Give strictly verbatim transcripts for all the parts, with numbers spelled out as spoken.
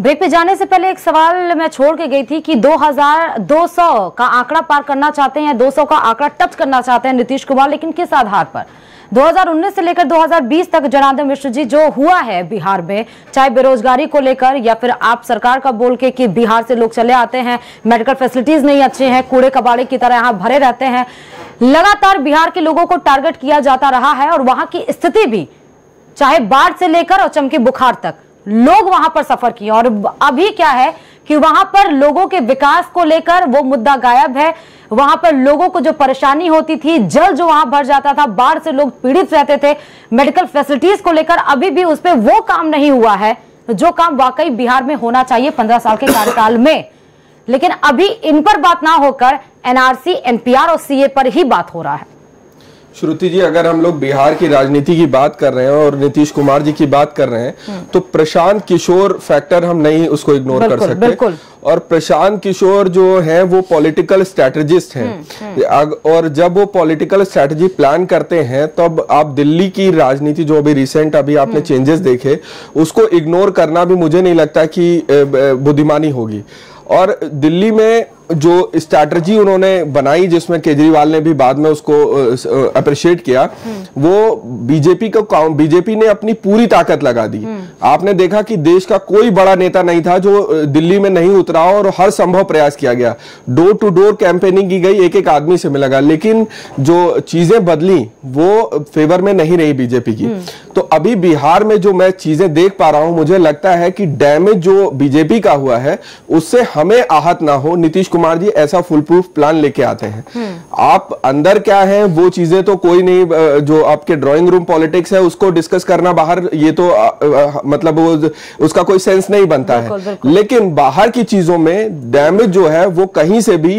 Break पे जाने से पहले एक सवाल मैं छोड़ के गई थी कि दो हज़ार दो सौ का आंकड़ा पार करना चाहते हैं, दो सौ का आंकड़ा टच करना चाहते हैं नीतीश कुमार, लेकिन किस आधार पर? दो हज़ार उन्नीस से लेकर दो हज़ार बीस तक जनार्दन मिश्र जी जो हुआ है बिहार में, चाहे बेरोजगारी को लेकर या फिर आप सरकार का बोल के कि बिहार से लोग चले आते हैं, मेडिकल फैसिलिटीज नहीं अच्छे हैं, कूड़े कबाड़े की तरह यहाँ भरे रहते हैं, लगातार बिहार के लोगों को टारगेट किया जाता रहा है और वहां की स्थिति भी चाहे बाढ़ से लेकर और चमकी बुखार तक लोग वहां पर सफर किए। और अभी क्या है कि वहां पर लोगों के विकास को लेकर वो मुद्दा गायब है। वहां पर लोगों को जो परेशानी होती थी, जल जो वहां भर जाता था, बाढ़ से लोग पीड़ित रहते थे, मेडिकल फैसिलिटीज को लेकर अभी भी उस पर वो काम नहीं हुआ है जो काम वाकई बिहार में होना चाहिए पंद्रह साल के कार्यकाल में। लेकिन अभी इन पर बात ना होकर एनआरसी, एनपीआर और सीए पर ही बात हो रहा है। श्रुति जी, अगर हम लोग बिहार की राजनीति की बात कर रहे हैं और नीतीश कुमार जी की बात कर रहे हैं तो प्रशांत किशोर फैक्टर हम नहीं उसको इग्नोर कर सकते। बिल्कुल। और प्रशांत किशोर जो हैं वो पॉलिटिकल स्ट्रैटेजिस्ट हैं और जब वो पॉलिटिकल स्ट्रैटेजी प्लान करते हैं तब आप दिल्ली की राजनीति जो अभी रिसेंट अभी आपने चेंजेस देखे उसको इग्नोर करना भी मुझे नहीं लगता कि बुद्धिमानी होगी। और दिल्ली में जो स्ट्रैटेजी उन्होंने बनाई जिसमें केजरीवाल ने भी बाद में उसको अप्रिशिएट किया, वो बीजेपी को बीजेपी ने अपनी पूरी ताकत लगा दी। आपने देखा कि देश का कोई बड़ा नेता नहीं था जो दिल्ली में नहीं उतरा और हर संभव प्रयास किया गया, डोर टू डोर कैंपेनिंग की गई, एक एक आदमी से मिला गया, लेकिन जो चीजें बदली वो फेवर में नहीं रही बीजेपी की। तो अभी बिहार में जो मैं चीजें देख पा रहा हूं, मुझे लगता है कि डैमेज जो बीजेपी का हुआ है उससे हमें आहत ना हो। नीतीश कुमार जी ऐसा फुल प्रूफ प्लान लेके आते हैं। आप अंदर क्या है वो चीजें तो कोई नहीं, जो आपके ड्राइंग रूम पॉलिटिक्स है उसको डिस्कस करना बाहर, ये तो आ, आ, मतलब वो उसका कोई सेंस नहीं बनता है। बिल्कुल, बिल्कुल। लेकिन बाहर की चीजों में डैमेज जो है वो कहीं से भी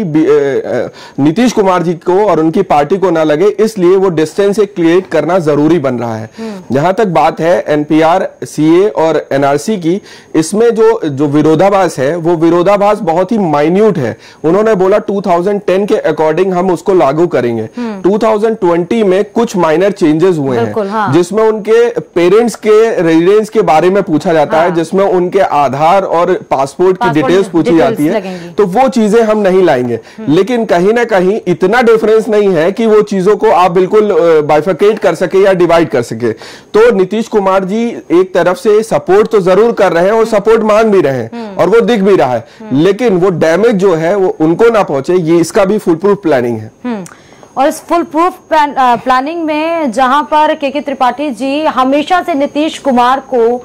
नीतीश कुमार जी को और उनकी पार्टी को ना लगे, इसलिए वो डिस्टेंस क्रिएट करना जरूरी बन रहा है। जहां तक बात है एनपीआर, सीए और एनआरसी की, इसमें जो जो विरोधाभास है वो विरोधाभास बहुत ही माइन्यूट है। उन्होंने बोला दो हज़ार दस के अकॉर्डिंग हम उसको लागू करेंगे। दो हज़ार बीस में कुछ माइनर चेंजेस हुए हैं, हाँ। जिसमें उनके पेरेंट्स के रेजिडेंस के बारे में पूछा जाता हाँ। है, जिसमें उनके आधार और पासपोर्ट की डिटेल्स पूछी जाती है, तो वो चीजें हम नहीं लाएंगे। लेकिन कहीं ना कहीं इतना डिफरेंस नहीं है कि वो चीजों को आप बिल्कुल बाइफरकेट कर सके या डिवाइड कर सके। तो नीतीश कुमार जी एक तरफ से सपोर्ट तो जरूर कर रहे हैं और सपोर्ट मांग भी रहे हैं और वो दिख भी रहा है, लेकिन वो डैमेज जो है वो उनको ना पहुंचे, ये इसका भी फुल प्रूफ प्लानिंग है। और इस फुल प्रूफ प्लानिंग में जहां पर के के त्रिपाठी जी हमेशा से नीतीश कुमार को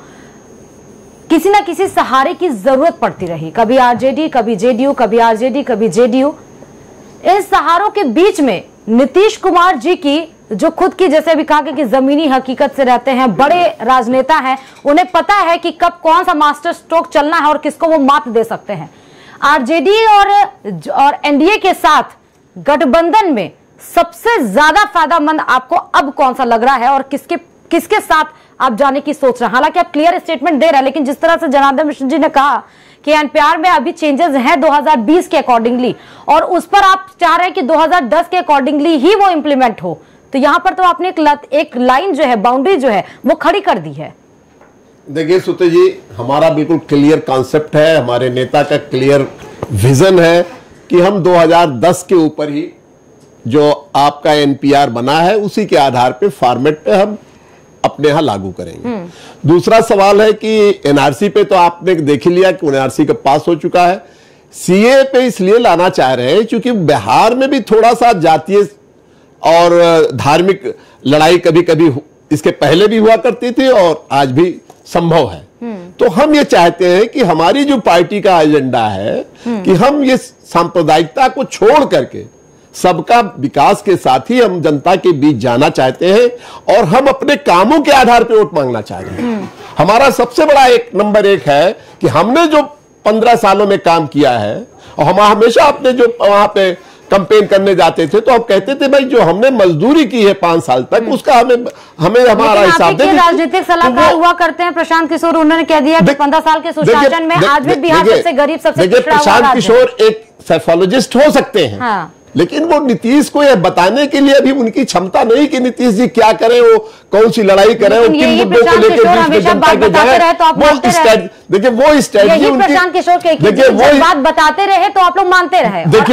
किसी ना किसी सहारे की जरूरत पड़ती रही, कभी आरजेडी, कभी जेडीयू, कभी आरजेडी, कभी जेडीयू। इन सहारों के बीच में नीतीश कुमार जी की जो खुद की, जैसे अभी कहा कि जमीनी हकीकत से रहते हैं, बड़े राजनेता हैं, उन्हें पता है कि कब कौन सा मास्टर स्ट्रोक चलना है और किसको वो मात दे सकते हैं। आरजेडी और और एनडीए के साथ गठबंधन में सबसे ज्यादा फायदेमंद आपको अब कौन सा लग रहा है और किसके किसके साथ आप जाने की सोच रहे हैं? हालांकि आप क्लियर स्टेटमेंट दे रहे हैं, लेकिन जिस तरह से जनार्दन मिश्र जी ने कहा कि एनपीआर में अभी चेंजेस हैं दो हज़ार बीस के अकॉर्डिंगली और उस पर आप चाह रहे हैं कि दो हज़ार दस के अकॉर्डिंगली ही वो इंप्लीमेंट हो, तो यहां पर तो आपने एक, लत, एक लाइन जो है, बाउंड्री जो है वो खड़ी कर दी है। देखिए सुते जी, हमारा बिल्कुल क्लियर कॉन्सेप्ट है, हमारे नेता का क्लियर विजन है कि हम दो हज़ार दस के ऊपर ही जो आपका एनपीआर बना है उसी के आधार पे फॉर्मेट पे हम अपने यहां लागू करेंगे। दूसरा सवाल है कि एनआरसी पे तो आपने देख ही लिया कि एनआरसी का पास हो चुका है। सीए पे इसलिए लाना चाह रहे हैं क्योंकि बिहार में भी थोड़ा सा जातीय और धार्मिक लड़ाई कभी कभी इसके पहले भी हुआ करती थी और आज भी संभव है। तो हम ये चाहते हैं कि हमारी जो पार्टी का एजेंडा है कि हम ये सांप्रदायिकता को छोड़ करके सबका विकास के साथ ही हम जनता के बीच जाना चाहते हैं और हम अपने कामों के आधार पर वोट मांगना चाहते हैं। हमारा सबसे बड़ा एक नंबर एक है कि हमने जो पंद्रह सालों में काम किया है और हम हमेशा अपने जो वहां पे कंपेन करने जाते थे तो अब कहते थे भाई जो हमने मजदूरी की है पांच साल तक उसका हमें हमें हमारा हिसाब दे। राजनीतिक सलाहकार हुआ करते हैं प्रशांत किशोर, उन्होंने कह दिया कि पंद्रह साल के सुशासन में आज भी बिहार सबसे गरीब, सबसे देखिए प्रशांत किशोर एक साइकोलॉजिस्ट हो सकते हैं, हाँ। लेकिन वो नीतीश को यह बताने के लिए अभी उनकी क्षमता नहीं कि नीतीश जी क्या करें, वो कौन सी लड़ाई करें, वो किन मुद्दों को लेकर बीच में जनता के जाए। वो स्ट्रेटजी, देखिए वो स्ट्रेटजी उनकी, देखिए वो बात बताते रहे तो आप लोग मानते रहे। देखिए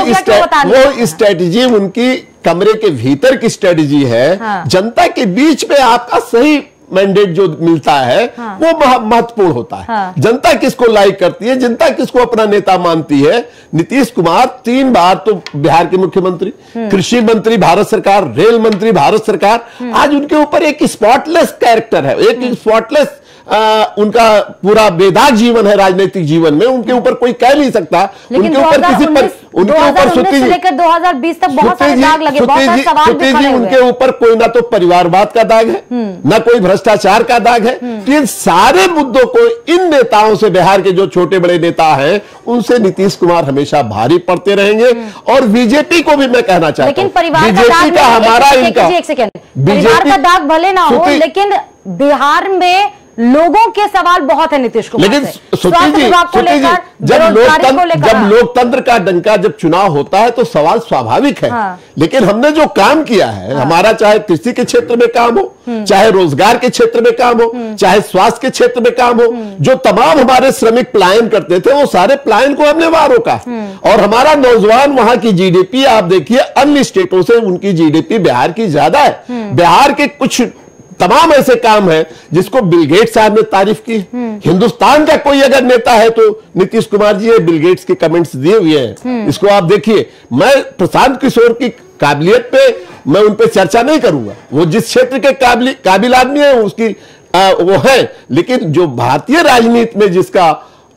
वो वो स्ट्रेटजी उनकी कमरे के भीतर की स्ट्रेटजी है। हाँ। जनता के बीच में आपका सही मैंडेट जो मिलता है, हाँ। वो महत्वपूर्ण होता है। हाँ। जनता किसको लाइक करती है, जनता किसको अपना नेता मानती है। नीतीश कुमार तीन बार तो बिहार के मुख्यमंत्री, कृषि मंत्री भारत सरकार, रेल मंत्री भारत सरकार, आज उनके ऊपर एक स्पॉटलेस कैरेक्टर है, एक स्पॉटलेस आ, उनका पूरा बेदाग जीवन है राजनीतिक जीवन में। उनके ऊपर कोई कह नहीं सकता, उनके ऊपर किसी पर, उनके ऊपर सुती जी लेकर दो हज़ार बीस तक बहुत सारे दाग लगे, बहुत सारे सवाल भी खड़े हुए। उनके ऊपर कोई ना तो परिवारवाद का दाग है, ना कोई भ्रष्टाचार का दाग है। तो इन सारे मुद्दों को इन नेताओं से, बिहार के जो छोटे बड़े नेता हैं, उनसे नीतीश कुमार हमेशा भारी पड़ते रहेंगे। और बीजेपी को भी मैं कहना चाहता हूं, बीजेपी का हमारा इनका परिवार का दाग भले ना हो, लेकिन बिहार में लोगों के सवाल बहुत है नीतीश कुमार लेकिन स्वास्थ्य विभाग को लेकर, जब लोकतंत्र जब लोकतंत्र का डंका जब चुनाव होता है तो सवाल स्वाभाविक है। हाँ। लेकिन हमने जो काम किया है, हाँ। हमारा चाहे कृषि के क्षेत्र में काम हो, चाहे रोजगार के क्षेत्र में काम हो, चाहे स्वास्थ्य के क्षेत्र में काम हो, जो तमाम हमारे श्रमिक पलायन करते थे वो सारे पलायन को हमने वहां रोका। और हमारा नौजवान वहां की जीडीपी आप देखिए अन्य स्टेटों से उनकी जीडीपी बिहार की ज्यादा है। बिहार के कुछ तमाम ऐसे काम है जिसको बिल गेट्स साहब ने तारीफ की। हिंदुस्तान का कोई अगर नेता है तो नीतीश कुमार जी, बिल गेट्स के कमेंट्स दिए हुए हैं, इसको आप देखिए। मैं प्रशांत किशोर की काबिलियत पे मैं उन पे चर्चा नहीं करूंगा, वो जिस क्षेत्र के काबिल काबिल आदमी है उसकी आ, वो है। लेकिन जो भारतीय राजनीति में जिसका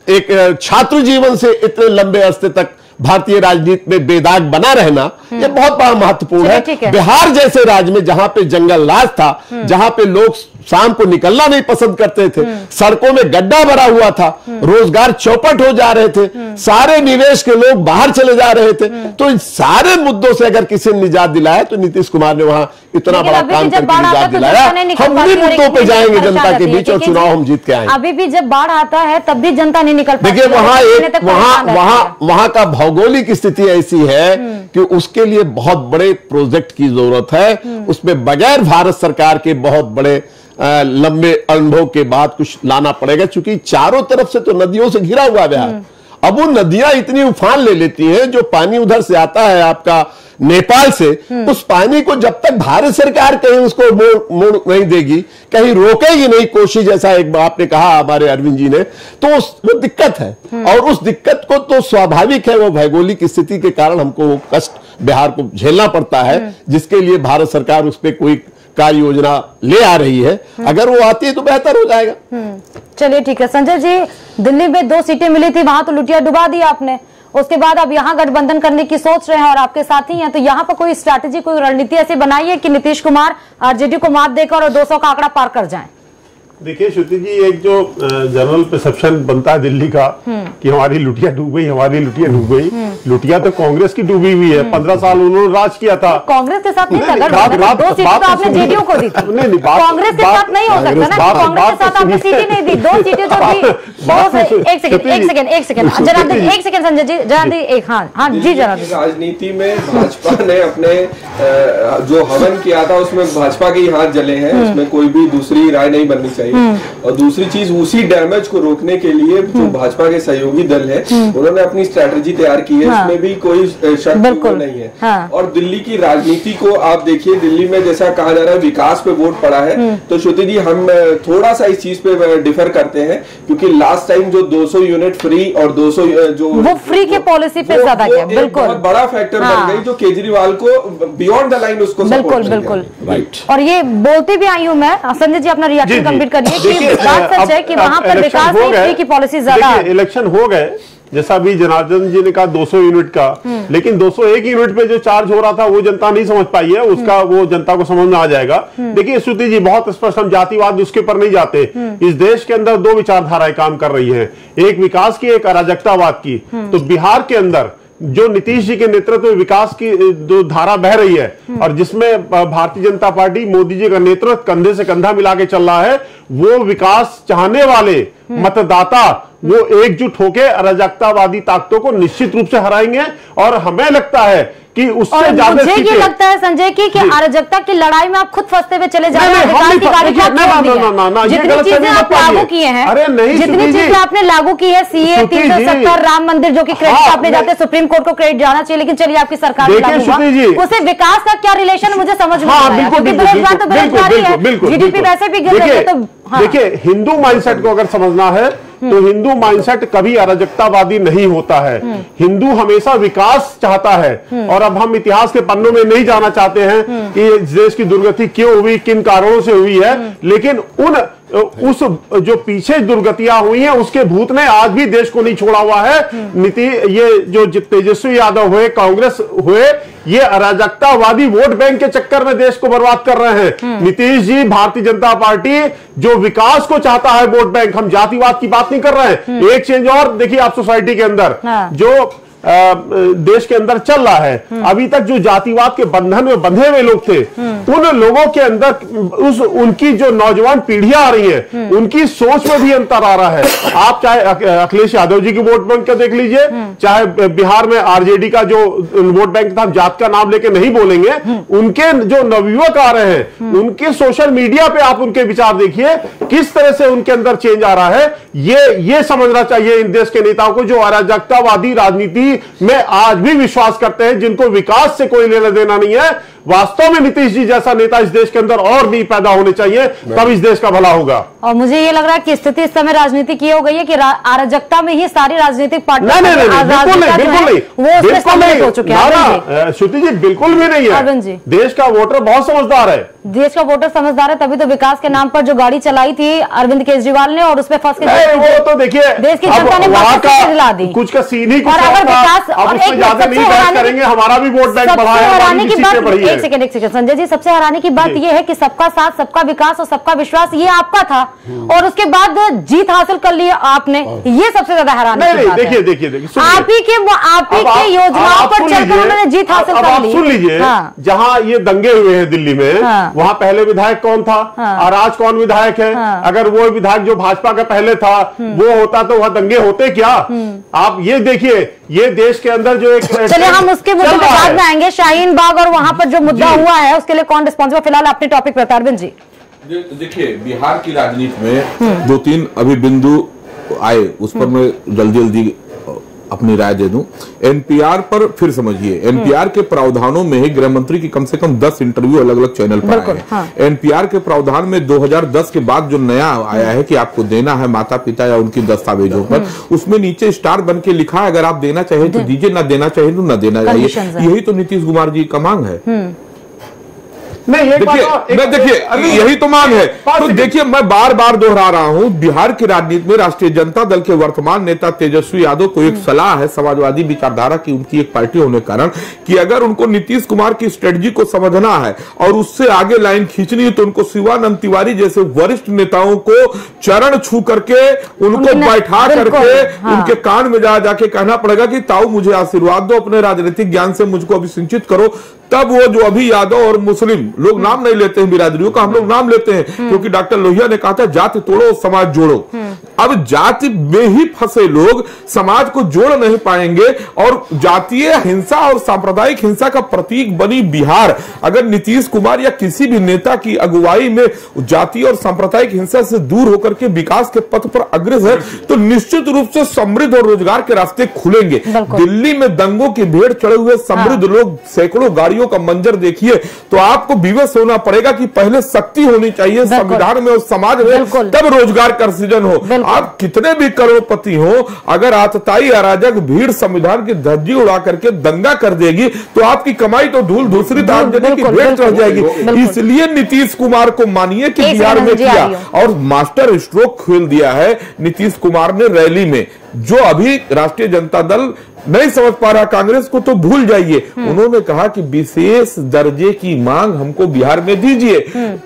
एक छात्र जीवन से इतने लंबे अरसे तक भारतीय राजनीति में बेदाग बना रहना, यह बहुत बड़ा महत्वपूर्ण है।, है बिहार जैसे राज्य में जहां पे जंगल राज था, जहां पे लोग शाम को निकलना नहीं पसंद करते थे, सड़कों में गड्ढा भरा हुआ था, रोजगार चौपट हो जा रहे थे, सारे निवेश के लोग बाहर चले जा रहे थे। तो इन सारे मुद्दों से अगर किसी ने निजात दिलाया तो नीतीश कुमार ने वहां इतना बड़ा काम करके निजात दिलाया। हम उन्हीं मुद्दों पे जाएंगे जनता के बीच और चुनाव हम जीत के आएंगे। अभी भी जब बाढ़ आता है तब भी जनता नहीं निकल पाती। देखिए वहां एक वहां वहां वहां का भौगोलिक स्थिति ऐसी है कि उसके लिए बहुत बड़े प्रोजेक्ट की जरूरत है। उसमें बगैर भारत सरकार के बहुत बड़े आ, लंबे अनुभव के बाद कुछ लाना पड़ेगा, क्योंकि चारों तरफ से तो नदियों से घिरा हुआ बिहार। अब वो नदियां इतनी उफान ले लेती हैं, जो पानी उधर से आता है आपका नेपाल से, उस पानी को जब तक भारत सरकार कहीं उसको मोड़ मोड़ नहीं देगी, कहीं रोकेगी नहीं कोशिश, जैसा एक आपने कहा हमारे अरविंद जी ने, तो उस वो दिक्कत है। और उस दिक्कत को तो स्वाभाविक है, वो भौगोलिक स्थिति के कारण हमको वो कष्ट बिहार को झेलना पड़ता है, जिसके लिए भारत सरकार उस पर कोई कार्य योजना ले आ रही है। अगर वो आती है तो बेहतर हो जाएगा। चलिए ठीक है। संजय जी, दिल्ली में दो सीटें मिली थी, वहां तो लुटिया डुबा दी आपने, उसके बाद अब यहाँ गठबंधन करने की सोच रहे हैं और आपके साथी हैं, तो यहाँ पर कोई स्ट्रैटेजी, कोई रणनीति ऐसी बनाई है कि नीतीश कुमार आरजेडी को मात देकर और दो सौ का आंकड़ा पार कर जाएं? देखिए श्रुति जी, एक जो जनरल परसेप्शन बनता है दिल्ली का कि हमारी लुटिया डूब गई, हमारी लुटिया डूब गई, लुटिया तो कांग्रेस की डूबी हुई है। पंद्रह साल उन्होंने राज किया था। कांग्रेस के साथ नहीं था, दो सीटें तो आपने जेडीयू को दी थी। नहीं, कांग्रेस के साथ नहीं हो सकता ना, कांग्रेस के साथ आपने सीटें नहीं दी, दो सीटें जो दी। एक सेकंड एक सेकंड एक सेकंड जनार्दन, एक सेकंड संजय जी, जनार्दन एक, हाँ हाँ जी जनार्दन। राजनीति में भाजपा ने अपने जो हवन किया था उसमें भाजपा के ही हाथ जले हैं, उसमें कोई भी दूसरी राय नहीं बननी चाहिए। और दूसरी चीज, उसी डैमेज को रोकने के लिए जो भाजपा के सहयोगी दल है उन्होंने अपनी स्ट्रैटेजी तैयार की है। हाँ। इसमें भी कोई शक नहीं है। हाँ। और दिल्ली की राजनीति को आप देखिए, दिल्ली में जैसा कहा जा रहा है विकास पे वोट पड़ा है, तो श्रुति जी हम थोड़ा सा इस चीज पे डिफर करते हैं, क्योंकि लास्ट टाइम जो दो सौ यूनिट फ्री और दो सौ जो वो फ्री के पॉलिसी पे ज्यादा किया, बिल्कुल बहुत बड़ा फैक्टर बन गई, जो केजरीवाल को बियॉन्ड द लाइन उसको बिल्कुल बिल्कुल राइट। और ये बोलती भी आई हूँ मैं, संजय जी अपना रिएक्शन कंप्लीट करिए। बात सच है कि वहां पर विकास नहीं की पॉलिसी ज्यादा। इलेक्शन हो गए, जैसा अभी जनार्दन जी ने कहा दो सौ यूनिट का, लेकिन दो सौ एक यूनिट पे जो चार्ज हो रहा था वो जनता नहीं समझ पाई है, उसका वो जनता को समझ में आ जाएगा। देखिए श्रुति जी, बहुत स्पष्ट, हम जातिवाद उसके पर नहीं जाते। इस देश के अंदर दो विचारधाराएं काम कर रही है, एक विकास की, एक अराजकतावाद की। तो बिहार के अंदर जो नीतीश जी के नेतृत्व में विकास की जो धारा बह रही है और जिसमें भारतीय जनता पार्टी मोदी जी का नेतृत्व कंधे से कंधा मिला के चल रहा है, वो विकास चाहने वाले मतदाता वो एकजुट होकर अराजकतावादी ताकतों को निश्चित रूप से हराएंगे। और हमें लगता है कि उससे ज्यादा मुझे ये लगता है संजय की कि अराजकता की लड़ाई में आप खुद फंसते हुए चले जा रहे हैं। जितनी चीजें आप लागू किए हैं, अरे नहीं, जितनी चीजें आपने लागू की है, सीए, तीन सौ सत्तर, राम मंदिर, जो कि क्रेडिट आपने जाते सुप्रीम कोर्ट को क्रेडिट जाना चाहिए, लेकिन चलिए आपकी सरकार उसे विकास का क्या रिलेशन मुझे समझ में नहीं आया, क्योंकि बेरोजगार तो बेरोजगारी है, जीडीपी वैसे भी गिर रही है। तो देखिए, हिंदू माइंडसेट को अगर समझना है तो हिंदू माइंडसेट कभी अराजकतावादी नहीं होता है। हिंदू हमेशा विकास चाहता है, और अब हम इतिहास के पन्नों में नहीं जाना चाहते हैं कि देश की दुर्गति क्यों हुई, किन कारणों से हुई है, लेकिन उन उस जो पीछे दुर्गतियां हुई हैं उसके भूत ने आज भी देश को नहीं छोड़ा हुआ है। नीति ये जो तेजस्वी यादव हुए, कांग्रेस हुए, ये अराजकतावादी वोट बैंक के चक्कर में देश को बर्बाद कर रहे हैं। नीतीश जी, भारतीय जनता पार्टी जो विकास को चाहता है वोट बैंक, हम जातिवाद की बात नहीं कर रहे हैं। एक चेंज और देखिए आप सोसाइटी के अंदर जो आ, देश के अंदर चल रहा है, अभी तक जो जातिवाद के बंधन में बंधे हुए लोग थे, उन लोगों के अंदर उस उनकी जो नौजवान पीढ़ियां आ रही हैं, उनकी सोच में भी अंतर आ रहा है। आप चाहे अखिलेश यादव जी की वोट बैंक का देख लीजिए, चाहे बिहार में आरजेडी का जो वोट बैंक था, हम जात का नाम लेके नहीं बोलेंगे, उनके जो नवयुवक आ रहे हैं, उनके सोशल मीडिया पे आप उनके विचार देखिए, किस तरह से उनके अंदर चेंज आ रहा है। ये ये समझना चाहिए इन देश के नेताओं को, जो अराजकतावादी राजनीति में आज भी विश्वास करते हैं, जिनको विकास से कोई लेना देना नहीं है। वास्तव में नीतीश जी जैसा नेता इस देश के अंदर और भी पैदा होने चाहिए, तब इस देश का भला होगा। और मुझे ये लग रहा है कि स्थिति इस समय राजनीति की हो गई है कि अराजकता में ही सारी राजनीतिक पार्टियां नहीं नहीं नहीं बिल्कुल नहीं बिल्कुल नहीं वो बिल्कुल नहीं हो चुके हैं। श्रुति जी बिल्कुल भी नहीं है। जी, देश का वोटर बहुत समझदार है, देश का वोटर समझदार है, तभी तो विकास के नाम पर जो गाड़ी चलाई थी अरविंद केजरीवाल ने, और उसमें फंस के वो तो देखिए देश की जनता ने वहां का दिला दी। कुछ का सीन ही कुछ और अगर विकास, अब उसमें ज्यादा नहीं बहस करेंगे, हमारा भी वोट बैंक बढ़ा है, हराने की बात, बढ़ी है। एक सेकंड एक सेकंड संजय जी, सबसे हराने की बात यह है कि सबका साथ, सबका विकास और सबका विश्वास ये आपका था, और उसके बाद जीत हासिल कर ली आपने, ये सबसे ज्यादा हराने की बात है। देखिए देखिए देखिए आप ही के आप ही के योजनाओं पर चलकर उन्होंने जीत हासिल कर ली। सुन लीजिए, जहां ये दंगे हुए हैं दिल्ली में, वहां पहले विधायक कौन था और आज कौन विधायक है? अगर वो विधायक जो भाजपा का पहले था वो होता तो वह दंगे होते क्या? आप ये देखिए, ये देश के अंदर जो एक, चलिए हम उसके मुद्दे पे बाद में आएंगे, शाहीन बाग और वहां पर जो मुद्दा हुआ है उसके लिए कौन रिस्पॉन्सिबल। फिलहाल अपने टॉपिक पर अरविंद जी। देखिए, बिहार की राजनीति में दो तीन अभी बिंदु आए, उस पर मैं जल्दी जल्दी अपनी राय दे दूं। एनपीआर पर फिर समझिए, एनपीआर के प्रावधानों में ही गृह मंत्री की कम से कम दस इंटरव्यू अलग अलग चैनल पर आए हैं। हाँ। एनपीआर के प्रावधान में दो हज़ार दस के बाद जो नया आया है कि आपको देना है माता पिता या उनकी दस्तावेजों पर, उसमें नीचे स्टार बन के लिखा है अगर आप देना चाहिए तो दीजिए, ना देना चाहिए तो ना देना चाहिए। यही तो नीतीश कुमार जी का मांग है। नहीं, देखिए मैं देखिए यही तो मांग है। तो देखिए, मैं बार बार दोहरा रहा हूं, बिहार की राजनीति में राष्ट्रीय जनता दल के वर्तमान नेता तेजस्वी यादव को एक सलाह है, समाजवादी विचारधारा की उनकी एक पार्टी होने के कारण, कि अगर उनको नीतीश कुमार की स्ट्रेटजी को समझना है और उससे आगे लाइन खींचनी है तो उनको शिवानंद तिवारी जैसे वरिष्ठ नेताओं को चरण छू करके उनको बैठा करके हाँ। उनके कान में जा जाके कहना पड़ेगा कि ताऊ मुझे आशीर्वाद दो, अपने राजनीतिक ज्ञान से मुझको अभिसिंचित करो। तब वो जो अभी यादव और मुस्लिम लोग नाम नहीं लेते हैं बिरादरियों का, हम लोग नाम लेते हैं, क्योंकि डॉक्टर लोहिया ने कहा था जाति तोड़ो समाज जोड़ो। अब जाति में ही फंसे लोग समाज को जोड़ नहीं पाएंगे, और जातीय हिंसा और सांप्रदायिक हिंसा का प्रतीक बनी बिहार अगर नीतीश कुमार या किसी भी नेता की अगुवाई में जातीय और सांप्रदायिक हिंसा से दूर होकर के विकास के पथ पर अग्रसर है, तो निश्चित रूप से समृद्ध और रोजगार के रास्ते खुलेंगे। दिल्ली में दंगों की भेड़ चढ़े हुए समृद्ध लोग, सैकड़ों गाड़ियों का मंजर देखिए तो आपको विवश होना पड़ेगा कि पहले शक्ति होनी चाहिए संविधान में और समाज में, तब रोजगार का सृजन हो। आप कितने भी करोड़पति हो, अगर आतताई अराजक भीड़ संविधान की धज्जी उड़ा करके दंगा कर देगी तो आपकी कमाई तो धूल दूसरी दाम देने की भेड़ चढ़ जाएगी। इसलिए नीतीश कुमार को मानिए कि बिहार में किया और मास्टर स्ट्रोक खेल दिया है नीतीश कुमार ने रैली में। जो अभी राष्ट्रीय जनता दल नहीं समझ पा रहा कांग्रेस को, तो भूल जाइए। उन्होंने कहा कि विशेष दर्जे की मांग हमको बिहार में दीजिए।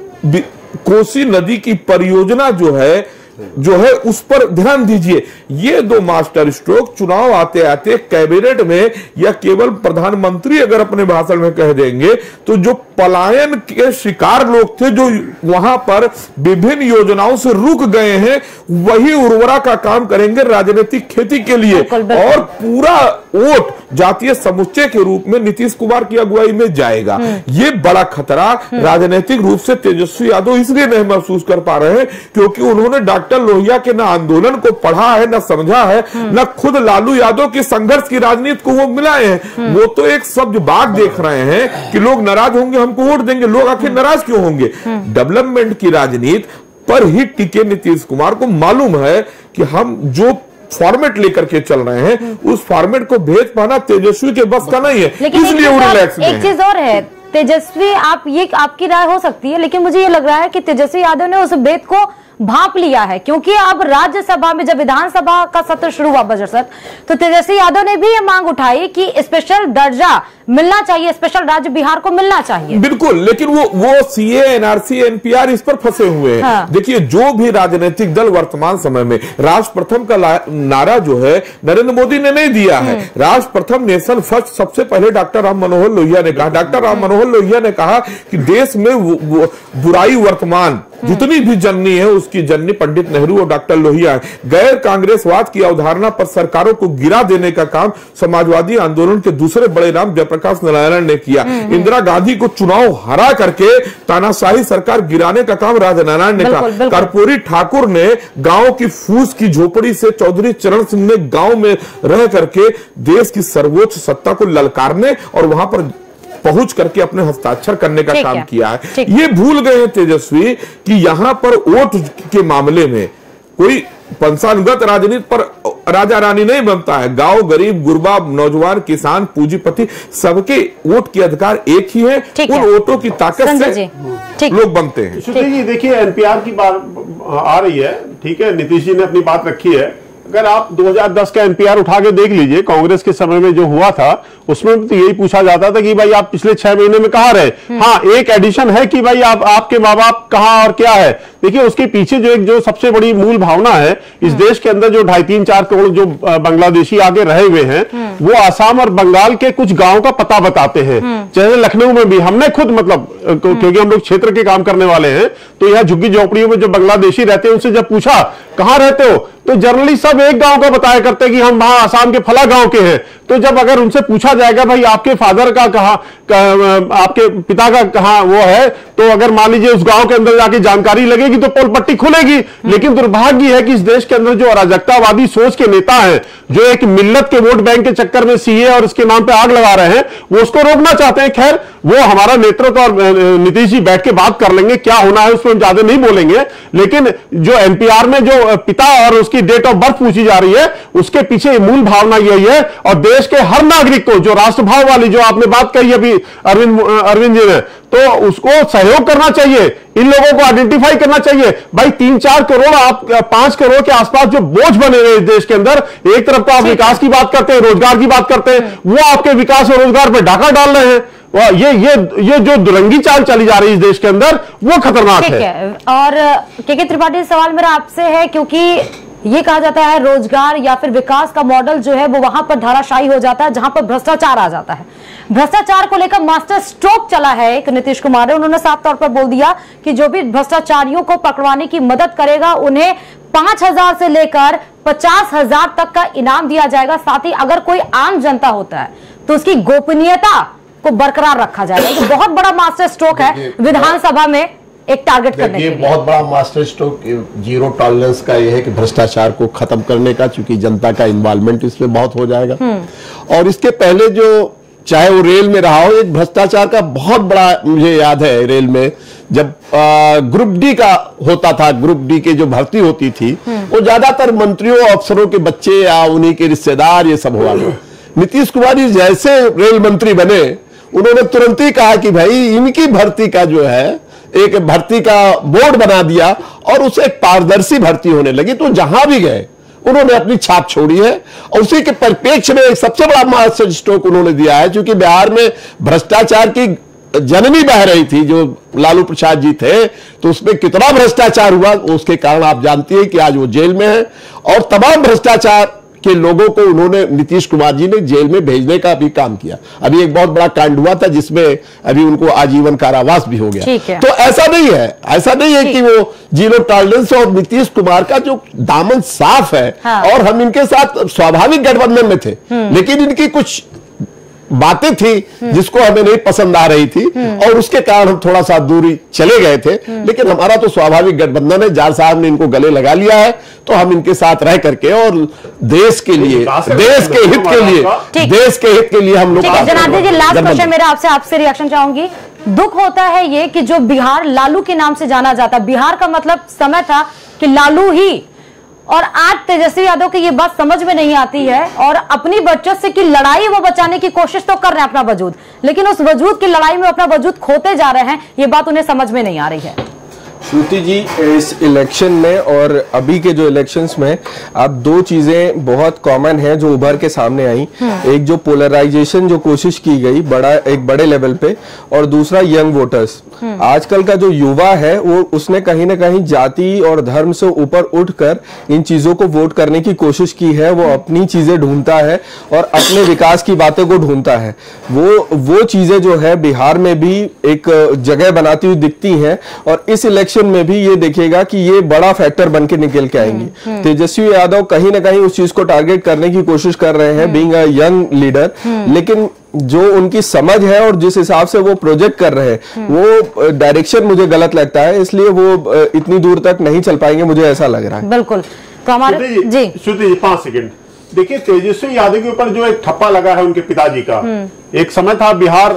कोसी नदी की परियोजना जो है जो है उस पर ध्यान दीजिए। ये दो मास्टर स्ट्रोक चुनाव आते आते कैबिनेट में या केवल प्रधानमंत्री अगर अपने भाषण में कह देंगे तो जो पलायन के शिकार लोग थे, जो वहां पर विभिन्न योजनाओं से रुक गए हैं, वही उर्वरा का काम करेंगे राजनीतिक खेती के लिए। और पूरा वोट जातीय समुच्चय के रूप में नीतीश कुमार की अगुवाई में जाएगा। ये बड़ा खतरा राजनीतिक रूप से तेजस्वी यादव इसलिए नहीं महसूस कर पा रहे हैं क्योंकि उन्होंने डॉक्टर लोहिया के न आंदोलन को पढ़ा है, न समझा है, न खुद लालू यादव की संघर्ष की राजनीति को वो मिलाए हैं। वो तो एक शब्द बात देख रहे हैं कि लोग नाराज होंगे, हमको वोट देंगे। लोग आखिर नाराज क्यों होंगे? डेवलपमेंट की राजनीति पर ही टिके नीतीश कुमार को मालूम है कि हम जो फॉर्मेट लेकर के चल रहे हैं उस फॉर्मेट को भेज पाना तेजस्वी के बस का नहीं है, इसलिए वो रिलैक्स में है। एक चीज और है, तेजस्वी, आप ये आपकी राय हो सकती है, लेकिन मुझे ये लग रहा है कि तेजस्वी यादव ने उस भेद को भांप लिया है, क्योंकि अब राज्यसभा में जब विधानसभा का सत्र शुरू हुआ बजट सत्र, तो तेजस्वी यादव ने भी ये मांग उठाई कि स्पेशल दर्जा मिलना चाहिए, स्पेशल राज्य बिहार को मिलना चाहिए। बिल्कुल, लेकिन वो वो सीए, एनआरसी, एनपीआर इस पर फंसे हुए हैं। हाँ। देखिए, जो भी राजनीतिक दल वर्तमान समय में राष्ट्र प्रथम का नारा जो है नरेंद्र मोदी ने नहीं दिया है। राष्ट्र प्रथम, नेशन फर्स्ट सबसे पहले डॉक्टर राम मनोहर लोहिया ने कहा। डॉक्टर राम मनोहर लोहिया ने कहा कि देश में वो, वो, बुराई वर्तमान जितनी भी जननी है उसकी जननी पंडित नेहरू और डॉक्टर लोहिया है। गैर कांग्रेसवाद की अवधारणा पर सरकारों को गिरा देने का काम समाजवादी आंदोलन के दूसरे बड़े नाम जयप्रकाश नारायण ने किया। इंदिरा गांधी को चुनाव हरा करके तानाशाही सरकार गिराने का काम राजनारायण ने कहा। कर्पूरी ठाकुर ने गांव की फूस की झोपड़ी से चौधरी चरण सिंह ने गांव में रह करके देश की सर्वोच्च सत्ता को ललकारने और वहां पर पहुंच करके अपने हस्ताक्षर करने का काम किया है। ये भूल गए हैं तेजस्वी कि यहां पर वोट के मामले में कोई पंचानुगत राजनीति पर राजा रानी नहीं बनता है। गांव, गरीब, गुरबा, नौजवान, किसान, पूंजीपति सबके वोट के अधिकार एक ही है। उन वोटों की ताकत से लोग बनते हैं। श्रुति जी, देखिए, एनपीआर की बात आ रही है, ठीक है, नीतीश जी ने अपनी बात रखी है। अगर आप दो हज़ार दस का एनपीआर उठा के देख लीजिए, कांग्रेस के समय में जो हुआ था उसमें तो यही पूछा जाता था कि भाई आप पिछले छह महीने में कहां रहे। हाँ, एक एडिशन है कि भाई आप आपके माँ बाप कहां और क्या है। देखिए, उसके पीछे जो एक जो सबसे बड़ी मूल भावना है, इस देश के अंदर जो ढाई तीन चार करोड़ जो बांग्लादेशी आगे रहे हुए हैं, वो आसाम और बंगाल के कुछ गांवों का पता बताते हैं। जैसे लखनऊ में भी हमने खुद, मतलब क्योंकि हम लोग क्षेत्र के काम करने वाले हैं, तो यहाँ झुग्गी झोपड़ियों में जो बांग्लादेशी रहते हैं उनसे जब पूछा कहां रहते हो, तो जनरली सब एक गांव का बताया करते हैं कि हम वहां आसाम के फला गांव के हैं। तो जब अगर उनसे पूछा जाएगा भाई आपके फादर का कहां, आपके पिता का कहां वो है, तो अगर मान लीजिए उस गांव के अंदर जाके जानकारी लगेगी तो पोल पट्टी खुलेगी। लेकिन दुर्भाग्य है कि इस देश के अंदर जो अराजकतावादी सोच के नेता हैं, जो एक मिल्लत के वोट बैंक के चक्कर में सीए और इसके नाम पे आग लगा रहे हैं, वो उसको रोकना चाहते हैं। खैर, वो हमारा नेतृत्व और नीतीश जी बैठ के बात कर लेंगे, क्या होना है उसमें हम ज्यादा नहीं बोलेंगे। लेकिन जो एनपीआर में जो पिता और उसकी डेट ऑफ बर्थ पूछी जा रही है, उसके पीछे मूल भावना यही है। और देश के हर नागरिक को जो राष्ट्रभाव वाली जो आपने बात कही अभी अरविंद अरविंद जी ने, तो उसको सहयोग करना चाहिए, इन लोगों को आइडेंटिफाई करना चाहिए। भाई तीन चार करोड़, आप पांच करोड़ के आसपास जो बोझ बने हुए इस देश के अंदर, एक तरफ तो आप विकास की बात करते हैं, रोजगार की बात करते हैं, वो आपके विकास और रोजगार पर डाका डाल रहे हैं। ये ये ये जो दुरंगी चाल चली जा रही है इस देश के अंदर, वो खतरनाक है।, है और के के त्रिपाठी, सवाल मेरा आपसे है, क्योंकि ये कहा जाता है रोजगार या फिर विकास का मॉडल जो है वो वहां पर धाराशायी हो जाता है जहां पर भ्रष्टाचार आ जाता है। भ्रष्टाचार को लेकर मास्टर स्ट्रोक चला है एक नीतीश कुमार ने, उन्होंने साफ तौर पर बोल दिया कि जो भी भ्रष्टाचारियों को पकड़वाने की मदद करेगा उन्हें पांच हजार से लेकर पचास हजार तक का इनाम दिया जाएगा। साथ ही अगर कोई आम जनता होता है तो उसकी गोपनीयता को बरकरार रखा जाएगा। तो बहुत बड़ा मास्टर स्ट्रोक है विधानसभा में एक टारगेट करने के लिए। बहुत बड़ा मास्टर स्ट्रोक जीरो टॉलरेंस का यह है कि भ्रष्टाचार को खत्म करने का, चूंकि जनता का इन्वॉल्वमेंट इसमें बहुत हो जाएगा। और इसके पहले जो चाहे वो रेल में रहा हो, एक भ्रष्टाचार का बहुत बड़ा मुझे याद है रेल में, जब ग्रुप डी का होता था, ग्रुप डी के जो भर्ती होती थी, वो ज्यादातर मंत्रियों अफसरों के बच्चे या उन्हीं के रिश्तेदार ये सब हुआ। नीतीश कुमार जैसे रेल मंत्री बने, उन्होंने तुरंत ही कहा कि भाई इनकी भर्ती का जो है एक भर्ती का बोर्ड बना दिया और उसे एक पारदर्शी भर्ती होने लगी। तो जहां भी गए उन्होंने अपनी छाप छोड़ी है। और उसी के परिप्रेक्ष्य में एक सबसे बड़ा मास्टर स्ट्रोक उन्होंने दिया है, क्योंकि बिहार में भ्रष्टाचार की जननी बह रही थी जो लालू प्रसाद जी थे, तो उसमें कितना भ्रष्टाचार हुआ उसके कारण आप जानती हैं कि आज वो जेल में है। और तमाम भ्रष्टाचार के लोगों को उन्होंने, नीतीश कुमार जी ने जेल में भेजने का भी काम किया। अभी एक बहुत बड़ा कांड हुआ था जिसमें अभी उनको आजीवन कारावास भी हो गया। तो ऐसा नहीं है, ऐसा नहीं है कि वो जीरो टॉलरेंस, और नीतीश कुमार का जो दामन साफ है। हाँ। और हम इनके साथ स्वाभाविक गठबंधन में थे, लेकिन इनकी कुछ बातें थी जिसको हमें नहीं पसंद आ रही थी और उसके कारण हम थोड़ा सा दूरी चले गए थे। लेकिन हमारा तो स्वाभाविक गठबंधन है, जार साहब ने इनको गले लगा लिया है तो हम इनके साथ रह करके और देश के लिए, देश के हित के लिए, देश के हित के लिए हम लोग। जनार्दन जी, लास्ट क्वेश्चन मेरा आपसे, आपसे रिएक्शन चाहूंगी। दुख होता है ये कि जो बिहार लालू के नाम से जाना जाता, बिहार का मतलब समय था कि लालू ही, और आज तेजस्वी यादव की ये बात समझ में नहीं आती है और अपनी बचत से की लड़ाई वो बचाने की कोशिश तो कर रहे हैं अपना वजूद, लेकिन उस वजूद की लड़ाई में अपना वजूद खोते जा रहे हैं। ये बात उन्हें समझ में नहीं आ रही है। श्रुति जी, इस इलेक्शन में और अभी के जो इलेक्शंस में अब दो चीजें बहुत कॉमन हैं जो उभर के सामने आई। एक जो पोलराइजेशन जो कोशिश की गई बड़ा एक बड़े लेवल पे, और दूसरा यंग वोटर्स। आजकल का जो युवा है वो उसने कहीं ना कहीं जाति और धर्म से ऊपर उठकर इन चीजों को वोट करने की कोशिश की है। वो अपनी चीजें ढूंढता है और अपने विकास की बातें को ढूंढता है। वो वो चीजें जो है बिहार में भी एक जगह बनाती हुई दिखती हैं और इस इलेक्शन में भी ये देखिएगा कि ये बड़ा फैक्टर बन के निकल के आएंगी। तेजस्वी यादव कहीं ना कहीं उस चीज को टारगेट करने की कोशिश कर रहे हैं, बीइंग अ यंग लीडर, लेकिन जो उनकी समझ है और जिस हिसाब से वो प्रोजेक्ट कर रहे हैं वो डायरेक्शन मुझे गलत लगता है, इसलिए वो इतनी दूर तक नहीं चल पाएंगे, मुझे ऐसा लग रहा है। बिल्कुल। तो हमारे जी श्रुति जी पांच सेकंड देखिए, तेजस्वी यादव के ऊपर जो एक ठप्पा लगा है उनके पिताजी का, एक समय था बिहार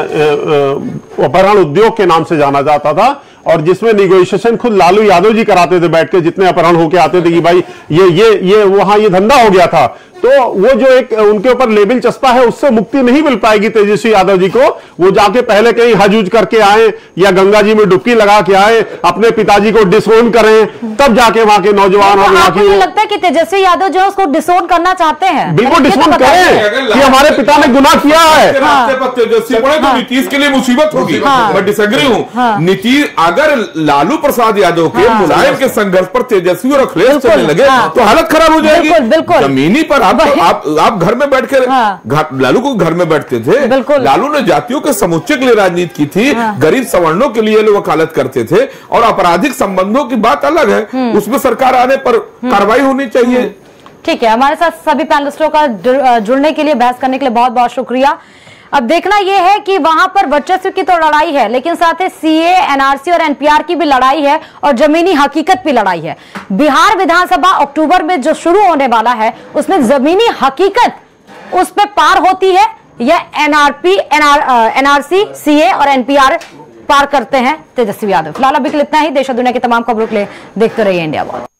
अपहरण उद्योग के नाम से जाना जाता था और जिसमें निगोशिएशन खुद लालू यादव जी कराते थे बैठ के, जितने अपहरण होके आते थे कि भाई ये ये ये वहां ये धंधा हो गया था। तो वो जो एक उनके ऊपर लेबल चस्पा है उससे मुक्ति नहीं मिल पाएगी तेजस्वी यादव जी को। वो जाके पहले कहीं हज उज करके आए या गंगा जी में डुबकी लगा के आए, अपने पिताजी को डिसोन करें, तब जाके वहां के नौजवान और वहां की। लगता है कि तेजस्वी यादव जो है उसको डिसोन करना चाहते हैं। बिल्कुल डिसोन करें कि हमारे पिता ने गुनाह किया है। तेजस्वी पड़े तो नीतीश के लिए मुसीबत होगी। मैं डिसएग्री हूँ। नीतीश अगर लालू प्रसाद यादव के मुलायम के संघर्ष पर तेजस्वी और अखिलेश चलने लगे तो हालत खराब हो जाएगी। जमीनी पर आप आप आप घर में बैठ कर, हाँ। लालू को घर में बैठते थे, लालू ने जातियों के समुच्चय के लिए राजनीति की थी, हाँ। गरीब सवर्णों के लिए लोग वकालत करते थे और आपराधिक संबंधों की बात अलग है, उसमें सरकार आने पर कार्रवाई होनी चाहिए। ठीक है, हमारे साथ सभी पैनलिस्टों का जुड़ने के लिए, बहस करने के लिए बहुत बहुत शुक्रिया। अब देखना यह है कि वहां पर वर्चस्व की तो लड़ाई है, लेकिन साथ ही सीए, एनआरसी और एनपीआर की भी लड़ाई है और जमीनी हकीकत भी लड़ाई है। बिहार विधानसभा अक्टूबर में जो शुरू होने वाला है उसमें जमीनी हकीकत उस पर पार होती है या एनआरपी, एनआर, एनआरसी, सीए और एनपीआर पार करते हैं तेजस्वी यादव। फिलहाल अभी के लिए इतना ही। देश और दुनिया की तमाम खबरों के लिए देखते रहिए इंडिया वॉच।